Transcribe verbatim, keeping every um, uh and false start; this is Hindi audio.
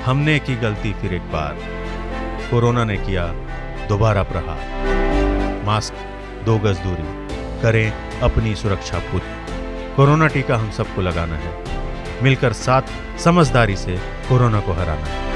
हमने की गलती फिर एक बार, कोरोना ने किया दोबारा प्रहार। मास्क, दो गज दूरी, करें अपनी सुरक्षा पूरी। कोरोना टीका हम सबको लगाना है, मिलकर साथ समझदारी से कोरोना को हराना है।